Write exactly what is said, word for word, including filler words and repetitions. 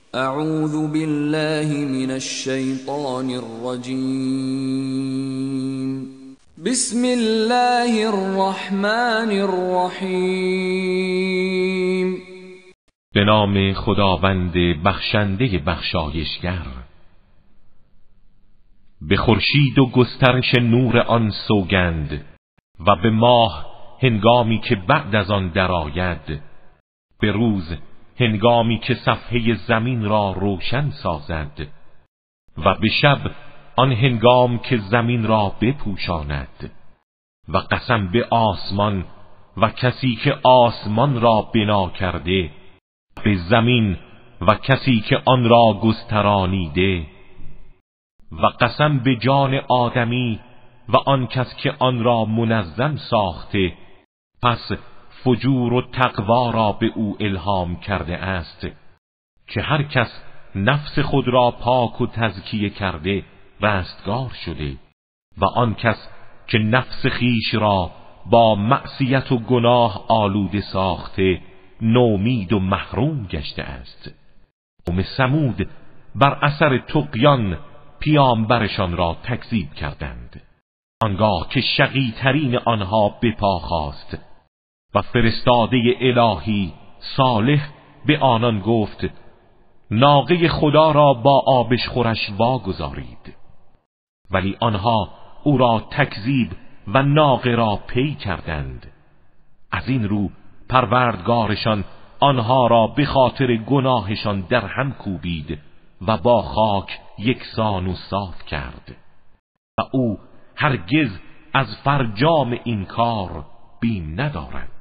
اعوذ بالله من الشیطان الرجیم. بسم الله الرحمن الرحیم. به نام خداوند بخشنده بخشایشگر. به خورشید و گسترش نور آن سوگند و به ماه هنگامی که بعد از آن درآید، به روز هنگامی که صفحه زمین را روشن سازد و به شب آن هنگام که زمین را بپوشاند. و قسم به آسمان و کسی که آسمان را بنا کرده، به زمین و کسی که آن را گسترانیده، و قسم به جان آدمی و آن کس که آن را منظم ساخته، پس فجور و تقوا را به او الهام کرده است که هر کس نفس خود را پاک و تزکیه کرده رستگار شده، و آن کس که نفس خیش را با معصیت و گناه آلوده ساخته نومید و محروم گشته است. قوم ثمود بر اثر طغیان پیامبرشان را تکذیب کردند. آنگاه که شقی ترین آنها به پا خاست و فرستاده الهی صالح به آنان گفت ناقه خدا را با آبش خورش واگذارید، ولی آنها او را تکذیب و ناقه را پی کردند. از این رو پروردگارشان آنها را به خاطر گناهشان در هم کوبید و با خاک یکسان و صاف کرد و او هرگز از فرجام این کار بیم ندارد.